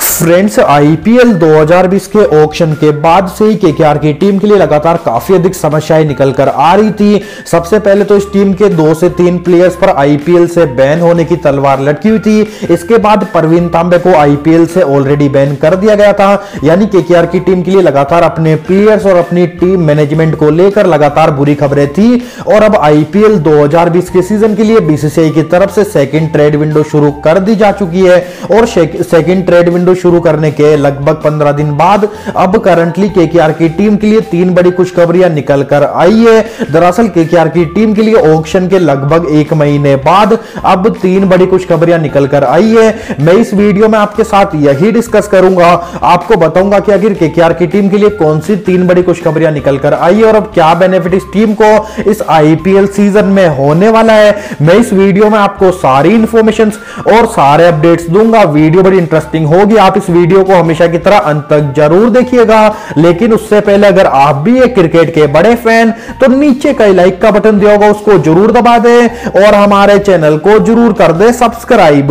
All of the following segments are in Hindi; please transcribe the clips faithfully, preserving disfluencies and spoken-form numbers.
फ्रेंड्स, आईपीएल दो हज़ार बीस के ऑक्शन के बाद से ही केकेआर की टीम के लिए लगातार काफी अधिक समस्याएं निकल कर आ रही थी। सबसे पहले तो इस टीम के दो से तीन प्लेयर्स पर आईपीएल से बैन होने की तलवार लटकी हुई थी। इसके बाद परवीन तांबे को आईपीएल से ऑलरेडी बैन कर दिया गया था। यानी केकेआर की टीम के लिए लगातार अपने प्लेयर्स और अपनी टीम मैनेजमेंट को लेकर लगातार बुरी खबरें थी। और अब आईपीएल दो हज़ार बीस के सीजन के लिए बीसीसीआई की तरफ से सेकंड ट्रेड विंडो शुरू कर दी जा चुकी है। और सेकंड ट्रेड विंडो शुरू करने के लगभग पंद्रह दिन बाद अब करंटली केकेआर की टीम के लिए तीन बड़ी खुशखबरियां निकल कर आई है। दरअसल केकेआर की टीम के लिए ऑक्शन के लगभग एक महीने बाद अब तीन बड़ी खुशखबरियां निकल कर आई है। मैं इस वीडियो में आपके साथ यही डिस्कस करूंगा। आपको बताऊंगा कि आखिर केकेआर की टीम के लिए कौन सी तीन बड़ी खुशखबरियां निकल कर आई है और अब क्या बेनिफिट इस टीम को इस आईपीएल सीजन में होने वाला है। मैं इस वीडियो में आपको सारी इंफॉर्मेशन और सारे अपडेट्स दूंगा। वीडियो बड़ी इंटरेस्टिंग होगी। आप इस वीडियो को हमेशा की तरह अंत तक जरूर देखिएगा। लेकिन उससे पहले अगर आप भी एक क्रिकेट के बड़े फैन तो नीचे का लाइक का बटन दिया होगा उसको जरूर दबा दें और हमारे चैनल को जरूर कर दें सब्सक्राइब।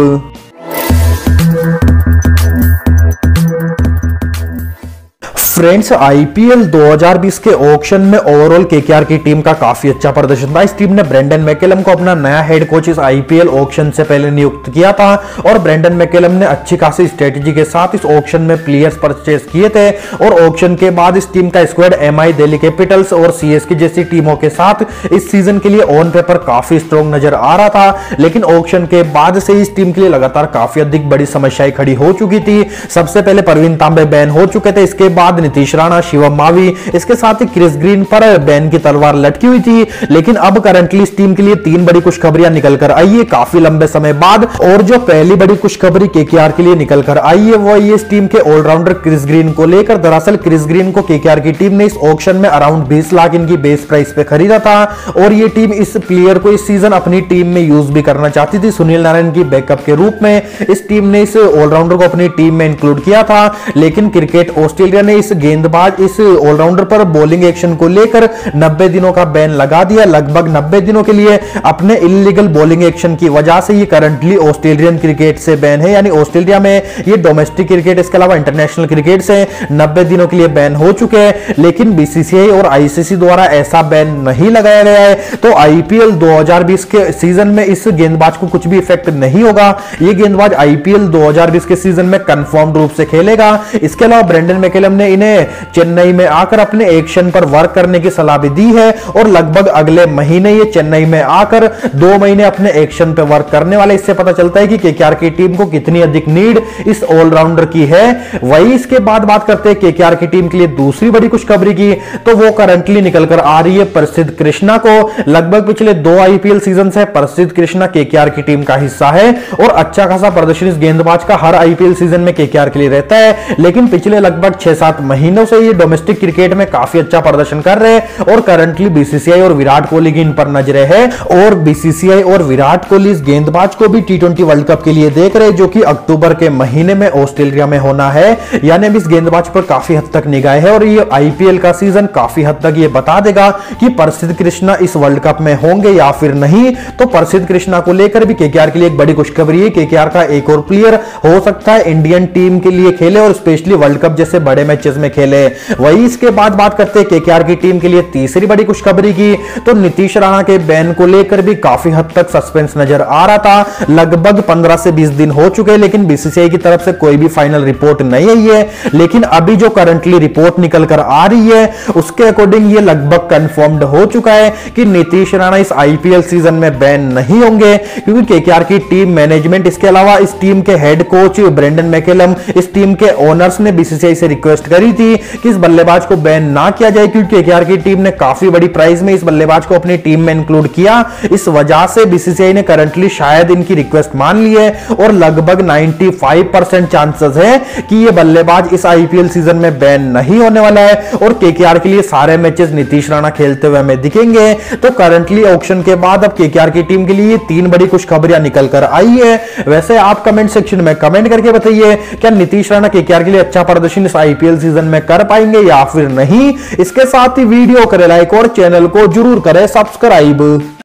फ्रेंड्स, आईपीएल दो हज़ार बीस के ऑक्शन में ओवरऑल केकेआर की टीम का काफी अच्छा प्रदर्शन था। इस टीम ने ब्रेंडन मैकेलम को अपना नया हेड कोच इस आईपीएल ऑक्शन से पहले नियुक्त किया था और ब्रेंडन मैकेलम ने अच्छी खासी स्ट्रेटेजी के साथ इस ऑक्शन में प्लेयर्स परचेज किए थे। और ऑक्शन के बाद इस टीम का स्क्वाड एमआई दिल्ली कैपिटल्स और सीएसके जैसी टीमों के साथ इस सीजन के लिए ऑन पेपर काफी स्ट्रॉन्ग नजर आ रहा था। लेकिन ऑक्शन के बाद से इस टीम के लिए लगातार काफी अधिक बड़ी समस्याएं खड़ी हो चुकी थी। सबसे पहले परवीन तांबे बैन हो चुके थे। इसके बाद नीतीश राणा, शिवम मावी, इसके साथ ही क्रिस ग्रीन पर बैन की तलवार लटकी हुई थी। लेकिन अब करंटली इस टीम के लिए तीन बड़ी खुशखबरियां निकल कर आई है काफी लंबे समय बाद। और जो पहली बड़ी खुशखबरी केकेआर के लिए निकल कर आई है वो ये इस टीम के ऑलराउंडर क्रिस ग्रीन को लेकर। दरअसल क्रिस ग्रीन को केकेआर की टीम ने इस ऑक्शन में अराउंड बीस लाख इनकी बेस प्राइस पे खरीदा था और ये टीम इस प्लेयर को इस सीजन अपनी टीम में यूज भी करना चाहती थी सुनील नारायण की बैकअप के रूप में। इस टीम ने इस ऑलराउंडर को अपनी टीम में इंक्लूड किया था। लेकिन क्रिकेट ऑस्ट्रेलिया ने इस गेंदबाज इस ऑलराउंडर पर बॉलिंग एक्शन को लेकर नब्बे दिनों का बैन लगा दिया। लगभग नब्बे दिनों के लिए अपने इलीगल बॉलिंग एक्शन की वजह से ये करंटली ऑस्ट्रेलियन क्रिकेट से बैन है। यानी ऑस्ट्रेलिया में ये डोमेस्टिक क्रिकेट इसके अलावा इंटरनेशनल क्रिकेट से नब्बे दिनों के लिए बैन हो चुके हैं। लेकिन बीसीसीआई और आईसीसी द्वारा ऐसा बैन नहीं लगाया गया है। तो आईपीएल दो हज़ार बीस के सीजन में इस गेंदबाज को कुछ भी इफेक्ट नहीं होगा। ये गेंदबाज आईपीएल दो हज़ार बीस के सीजन में कंफर्म रूप से खेलेगा। इसके अलावा ब्रेंडन मैकेलम ने इन्हें चेन्नई में आकर अपने एक्शन पर वर्क करने की सलाह भी दी है और लगभग अगले महीने ये चेन्नई में आकर दो महीने अपने एक्शन पर वर्क करने वाले। इससे पता चलता है कि केकेआर की टीम को कितनी अधिक नीड इस ऑलराउंडर की है। वही इसके बाद बात करते हैं केकेआर की टीम के लिए दूसरी बड़ी खुशखबरी की, तो वो करंटली निकल कर आ रही है प्रसिद्ध कृष्णा को। लगभग पिछले दो आईपीएल सीजन से प्रसिद्ध कृष्णा केकेआर की टीम का हिस्सा है और अच्छा खासा प्रदर्शन इस गेंदबाज का हर आईपीएल सीजन में केकेआर के लिए रहता है। लेकिन पिछले लगभग छह सात महीनों से ये डोमेस्टिक क्रिकेट में काफी अच्छा प्रदर्शन कर रहे हैं और करंटली बीसीसीआई और विराट कोहली की इन पर नजरें है। और बीसीसीआई और विराट कोहली इस गेंदबाज को भी टी ट्वेंटी वर्ल्ड कप के लिए देख रहे हैं जो कि अक्टूबर के महीने में ऑस्ट्रेलिया में होना है। यानी इस गेंदबाज पर काफी हद तक निगाह है और ये आईपीएल का सीजन काफी हद तक ये बता देगा कि प्रसिद्ध कृष्णा इस वर्ल्ड कप में होंगे या फिर नहीं। तो प्रसिद्ध कृष्णा को लेकर भी केकेआर के लिए एक बड़ी खुशखबरी है। केकेआर का एक और प्लेयर हो सकता है इंडियन टीम के लिए खेले और स्पेशली वर्ल्ड कप जैसे बड़े मैचेस में खेले। वही इसके बाद बात करते हैं केकेआर की टीम के लिए तीसरी बड़ी खुशखबरी की, तो नीतीश राणा के बैन को लेकर भी काफी हद तक सस्पेंस नजर आ रहा था। लगभग पंद्रह से बीस दिन हो चुके हैं लेकिन बीसीसीआई की तरफ से कोई भी फाइनल रिपोर्ट नहीं आई है। लेकिन अभी जो करंटली रिपोर्ट निकल कर आ रही है उसके अकॉर्डिंग ये लगभग कंफर्म्ड हो चुका है कि नीतीश राणा इस आईपीएल सीजन में बैन नहीं होंगे क्योंकि केकेआर की टीम मैनेजमेंट इसके अलावा इस टीम के हेड कोच ब्रेंडन मैकेलम, इस टीम के ओनर्स ने बीसीसीआई से रिक्वेस्ट करी थी कि इस बल्लेबाज को बैन ना किया जाए क्योंकि केकेआर की टीम ने काफी बड़ी प्राइस में इस बल्लेबाज को अपनी टीम में इंक्लूड किया। इस वजह से बीसीसीआई ने करंटली शायद इनकी रिक्वेस्ट मान ली है और लगभग पचानवे परसेंट चांसेस है कि ये बल्लेबाज इस आईपीएल सीजन में बैन नहीं होने वाला है और केकेआर के लिए सारे मैचेस नीतीश राणा खेलते हुए हमें दिखेंगे। तो करंटली ऑक्शन के बाद अब केकेआर की टीम के लिए तीन बड़ी खुशखबरियां निकल कर आई है। वैसे आप कमेंट सेक्शन में कमेंट करके बताइए क्या नीतीश राणा केकेआर के लिए अच्छा प्रदर्शन इस आईपीएल सीजन में कर पाएंगे या फिर नहीं। इसके साथ ही वीडियो करें लाइक और चैनल को जरूर करें सब्सक्राइब।